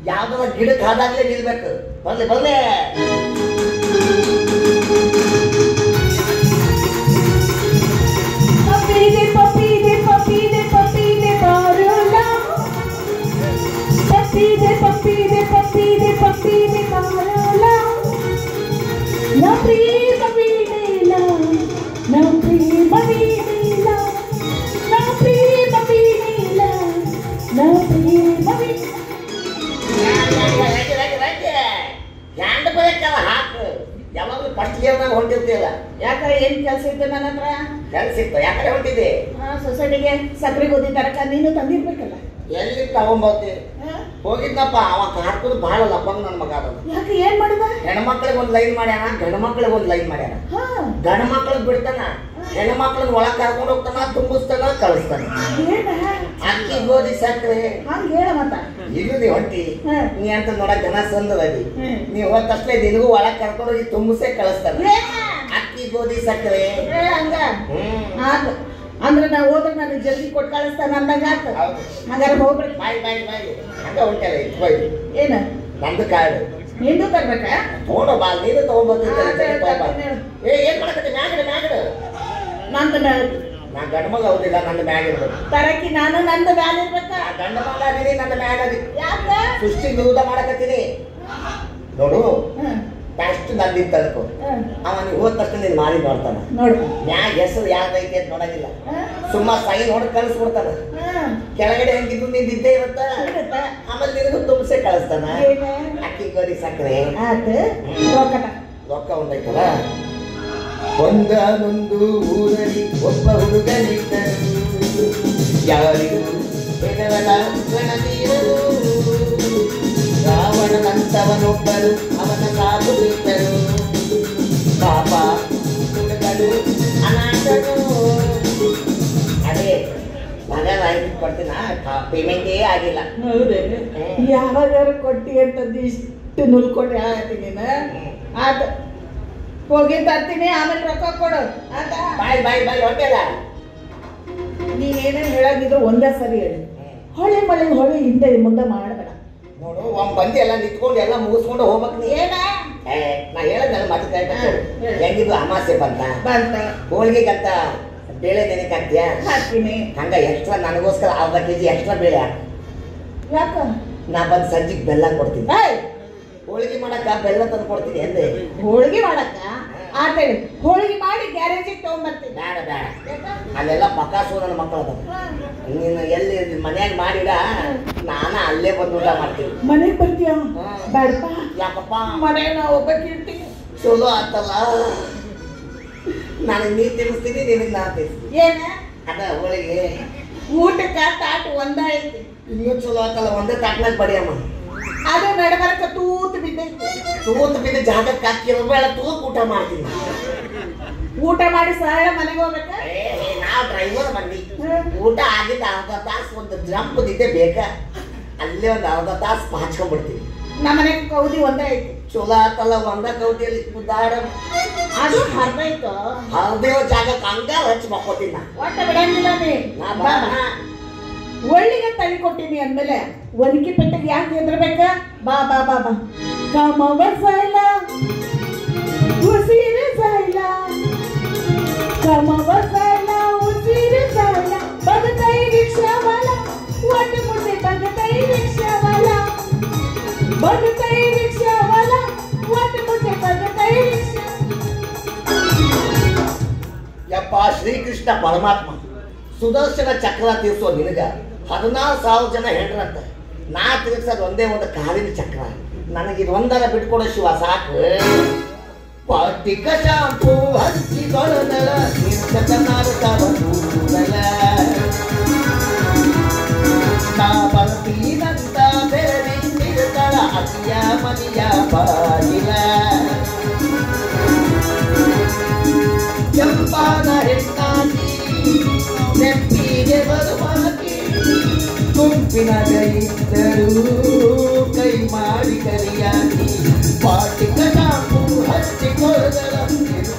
ಯಾವ್ದಾರ ಗಿಡಕ್ಕೆ ಆದಾಗ್ಲೇ ನಿಲ್ಬೇಕು. ಬರ್ಲಿ ಬರ್ಲಿ. ಯಾವಾಗಲೂ ಫಸ್ಟ್ ಗೇರ್ನಾಗ ಹೊಂಟಿರ್ತೀಯಲ್ಲ, ಯಾಕಂದ್ರೆ ಏನ್ ಕೆಲಸ ಇತ್ತು ನನ್ನ ಹತ್ರ? ಕೆಲಸ ಇತ್ತು. ಯಾಕಡೆ ಹೊಂಟಿದ್ದೆ? ಸೊಸೈಟಿಗೆ ಸಕ್ಕರೆ ಗೋಧಿ ತರಕ ನೀನು ತಂದಿರ್ಬೇಕಲ್ಲ. ಎಲ್ಲಿ ತಗೊಂಬರ್ತಿ? ಹೋಗಿದ್ನಪ್ಪ. ಅವ ಕಾರ್ಕುದು ಭಾಳ ಲಪ್ಪಂಗ್ ನನ್ನ ಮಗ ಅದನ್ನು. ಯಾಕೆ ಏನ್ ಮಾಡಿದ? ಹೆಣ್ಮಕ್ಳಿಗೆ ಒಂದು ಲೈನ್ ಮಾಡ್ಯಾನ, ಗಂಡು ಮಕ್ಳಿಗೆ ಒಂದು ಲೈನ್ ಮಾಡ್ಯಾನ. ಗಂಡು ಮಕ್ಳಿಗೆ ಬಿಡ್ತಾನ, ಹೆಣ್ಣು ಮಕ್ಳನ್ನ ಒಳಗೆ ಕರ್ಕೊಂಡು ಹೋಗ್ತಾನ, ತುಂಬಿಸ್ತಾನ, ಕಳಿಸ್ತಾನ. ಅಕ್ಕಿ ಗೋಧಿ ಸಕ್ಕರೆ ಹಂಗ ಹೇಳ ಮತ್ತ. ಈಗ ನೀ ಹೊಂಟಿ, ನೀ ಅಂತ ನೋಡಕ್ ಜನ ಸಂದದಿ. ನೀ ಹೋದಷ್ಟೇ ನಿನಗೂ ಒಳಗೆ ಕರ್ಕೊಂಡು ಹೋಗಿ ತುಂಬಿಸೇ ಕಳಿಸ್ತಾನ. ಅಕ್ಕಿ ಗೋಧಿ ಸಕ್ಕರೆ ಹಂಗ ಅಂದ್ರೆ ನಾ ಹೋದ್ರೆ ನನಗೆ ಜಲ್ದಿ ಕೊಟ್ಟು ಕಳಿಸ್ತಾನ ಅಂದಂಗ ಆತ. ಹಂಗಾರೆ ಹೋಗ್ರಿ. ಬಾಯ್ ಬಾಯ್ ಬಾಯ್ ಹಂಗ ಹೊಂಟಲ್ಲ. ಬಾಯ್ ಏನ ನಂದು ಕಾರ್ಡ್ ನಿಂದು ತರ್ಬೇಕ? ತೋಣ ಬಾ, ನೀನು ತಗೊಂಡ್ಬರ್ತೀನಿ. ಏನ್ ಮಾಡಕತ್ತಿ? ಮ್ಯಾಗಡೆ ಮ್ಯಾಗಡೆ ನಂದು ನಾ ಗಂಡ ಮಗ ಹೌದಿಲ್ಲ, ನಂದು ಮ್ಯಾಗ ಇರ್ಬೇಕು. ತರಕಿ ನಾನು ನಂದು ಮ್ಯಾಲ ಇರ್ಬೇಕ. ಗಂಡ ಮಗ ಅದೀನಿ, ನನ್ನ ಮ್ಯಾಗ ಅದಿ. ಯಾಕ ಸೃಷ್ಟಿ ವಿರೋಧ ಮಾಡಕತ್ತೀನಿ ನೋಡು. ಅಷ್ಟು ನಂದಿತ್ತು ಅನ್ಕೋ, ಅವನಿಗೆ ಹೋದ ತಕ್ಷಣ ನೀನು ಮಾಡಿ ನೋಡ್ತಾನ. ನೋಡು ಮ್ಯಾಗ ಹೆಸರು ಯಾವ್ದೈತಿ ಅಂತ ನೋಡಂಗಿಲ್ಲ, ಸುಮ್ಮ ಸೈನ್ ಹೊಡೆದು ಕಳಿಸ್ಬಿಡ್ತಾನ. ಕೆಳಗಡೆ ಹೆಂಗಿದ್ದು ನಿಂದ ಇದ್ದೇ ಇರುತ್ತ. ಆಮೇಲೆ ನಿನಗೂ ತುಂಬಿಸೇ ಕಳಿಸ್ತಾನ. ಅಕ್ಕಿ ಗೋಧಿ ಸಕ್ಕರೆ ರೊಕ್ಕ ಒಂದೈತಲ್ಲ. ಒಂದಾನೊಂದು ಊರಲ್ಲಿ ಒಬ್ಬ ಹುಡುಗನಿದ್ದನು, ಯಾರಿಗೂ ಬೆಳವಲ ಗಣನೀಯರು. ರಾವಣನಂತವನೊಬ್ಬರು ಅವನ ಸಾಧು ಬಿಟ್ಟರು, ಪಾಪ ಹುಡುಗರು ಅನಾಥರು. ಅದೇ ಮಗ ಕೊಡ್ತೀನ, ಪೇಮೆಂಟೇ ಆಗಿಲ್ಲ. ಹೌದೇ? ಯಾವಾಗಾರು ಕೊಟ್ಟಿ ಅಂತಂದು ಇಷ್ಟು ನುಲ್ಕೊಂಡು ಹೇಳ್ತೀನಿ ಆತ. ಹೋಗಿ ತರ್ತೀನಿ, ಆಮೇಲೆ ರೊಕ್ಕ ಕೊಡು ಆತ. ಬಾಯ್ ಬಾಯ್ ಬಾಯ್ ಹೊಟ್ಟೆಲ್ಲ. ನೀನೇನೇನು ಹೇಳಾಗಿದ್ರು ಒಂದೇ ಸರಿ ಹೇಳಿ. ಹೊಳೆ ಮಳೆ ಹೊಳೆ ಹಿಂದೆ ಮುಂದೆ ಮಾಡಬೇಡ ನೋಡು. ಒಮ್ಮೆ ಬಂದು ಎಲ್ಲ ನಿಂತ್ಕೊಂಡು ಎಲ್ಲ ಮುಗಿಸ್ಕೊಂಡು ಹೋಗ್ಬೇಕು. ನೀ ಏನ ನಾ ಹೇಳದ್ನಲ್ಲ ಮತ್ತೆ ಹೆಂಗಿದ್ರು ಅಮಾಸೆ ಬಂತ ಬಂತ ಹೋಳಿಗೆಗಂತ ಬೇಳೆ ನೆನಕ್ಕೆ ಹಾಕ್ತೀಯ? ಹಾಕ್ತೀನಿ. ಹಂಗ ಎಕ್ಸ್ಟ್ರಾ ನನಗೋಸ್ಕರ ಅರ್ಧ ಕೆಜಿ ಎಕ್ಸ್ಟ್ರಾ ಬೇಳೆ ಹಾಕು. ಯಾಕ? ನಾ ಬಂದು ಸಂಜಿಗೆ ಬೆಲ್ಲ ಕೊಡ್ತೀನಿ. ಹೋಳಿಗೆ ಮಾಡಕ್ಕ ಬೆಲ್ಲ ತಂದು ಕೊಡ್ತೀನಿ ಅಂದೆ. ಹೋಳಿಗೆ ಮಾಡಕ್ಕ ಆತೇಳಿ ಹೋಳಿಗೆ ಮಾಡಿ ಗ್ಯಾರೇಜಿಗೆ ತಗೊಂಡ್ಬರ್ತೀನಿ. ಬೇಡ ಬೇಡ, ಅಲ್ಲೆಲ್ಲ ಪಕಾಸು ನನ್ನ ಮಕ್ಕಳು ಅದ. ನೀನು ಎಲ್ಲಿ ಮನ್ಯಾಗ ಮಾಡಿಡ, ನಾನ ಅಲ್ಲೇ ಬಂದು ಊಟ ಮಾಡ್ತೀನಿ. ಮನೆಗೆ ಬರ್ತೀಯ? ಬೇಡಪ್ಪ. ಯಾಕಪ್ಪ? ಮನೆ ನಾವು ಒಬ್ಬಕ್ಕೆ ಇರ್ತೀನಿ. ಚಲೋ ಆತಲ್ಲ, ನನಗೆ ನೀ ತಿನ್ನಿಸ್ತೀನಿ, ನಿನಗೆ ನಾ ತಿನ್ನಿಸ್ತೀನಿ. ಏನ ಅದ ಹೋಳಿಗೆ ಊಟಕ್ಕ ತಾಟು ಒಂದ ಐತಿ. ಇನ್ನೂ ಚಲೋ ಆತಲ್ಲ, ಒಂದೇ ತಾಟ್ನಾಗ ಬಡಿಯಮ್ಮ. ಅದು ನಡಬರಕ ತೂತು ಬಿದ್ದೈತಿ. ತೂತು ಬಿದ್ದ ಜಾಗಕ್ಕೆ ಹಾಕಿರೋ ಬೇಡ, ತೂತು ಊಟ ಮಾಡ್ತೀನಿ. ಊಟ ಮಾಡಿ ಸರಳ ಮನೆಗೆ ಹೋಗ್ಬೇಕ. ನಾವು ಡ್ರೈವರ್ ಬಂದಿ, ಊಟ ಆಗಿದ್ದ ಅರ್ಧ ತಾಸು ಒಂದು ಜಂಪ್ ನಿದ್ದೆ ಬೇಕಾ, ಅಲ್ಲೇ ಒಂದು ಅರ್ಧ ತಾಸು ಪಾಚ್ಕೊಂಡ್ಬಿಡ್ತೀವಿ. ನಮ್ಮನೆಗೆ ಕೌದಿ ಒಂದೇ ಐತಿ. ಚಲೋ ಆತಲ್ಲ, ಒಂದ ಕೌದಿಯಲ್ಲಿ ಉದ್ದಾಡ. ಅದು ಹರ್ದೈತು. ಹರ್ದೇವ ಜಾಗಕ್ಕೆ ಹಂಗ ಹಚ್ಚಿ ಮಕ್ಕೋತೀನಿ ನಾ. ಒಟ್ಟ ಬಿಡಂಗಿಲ್ಲ ನೀ. ಒಳ್ಳಿಗೆ ತಲೆ ಕೊಟ್ಟಿನಿ ಅಂದ್ಮೇಲೆ ಒನಕಿ ಪೆಟ್ಟಿಗೆ ಯಾಕೆ ಎದ್ರಬೇಕ? ಬಾ ಬಾ ಬಾ ಬಾ. ಕಾಮವ ಸಾಯ್ಲ ಉಸಿರು ಸಾಯ್ಲ, ಕಾಮವ ಸಾಯ್ಲ ಉಸಿರು ಸಾಯ್ಲ, ಬಗತೈ ರಿಕ್ಷಾವಾಲ ಒಟ್ಟು ಮುಂದೆ ಬಗತೈ ರಿಕ್ಷಾವಾಲ, ಬಗತೈ ರಿಕ್ಷಾವಾಲ ಒಟ್ಟು ಮುಂದೆ ಬಗತೈ ರಿಕ್ಷಾ. ಯಪ್ಪ ಶ್ರೀಕೃಷ್ಣ ಪರಮಾತ್ಮ ಸುದರ್ಶನ ಚಕ್ರ ತೀರ್ಸೋ ನಿನಗ 16,000 ಜನ ಹೆಂಡ್ರಂತ. ನಾ ತಿರ್ಗ್ಸೋದು ಒಂದೇ ಒಂದು ಕಾಲಿನ ಚಕ್ರ. ನನಗಿದು ಒಂದರ ಬಿಟ್ಕೊಡೋ ಶಿವ ಸಾಕು. ಪಾಟಿಕ ಶಾಂಪು ಹಚ್ಚಿಕೊಳ್ಳದಲ ನಾ ಬರ್ತೀನಂತ ಬೆರಳಿಡ್ತಾಳ ಅತಿಯ ಮನಿಯ ಬಾಗಿಲ. ಕೆಂಪಾದ ಹೆಣ್ಣಾಗಿ ನೆಪ್ಪಿಗೆ ಬರುವಾಕಿ, ಗುಂಪಿನ ಗೈದರು ಕೈ ಮಾಡಿ ಕರಿಯಾಗಿ. ಪಾಟಿಕ ಶಾಂಪು ಹಚ್ಚಿಕೊಳ್ಳದಲ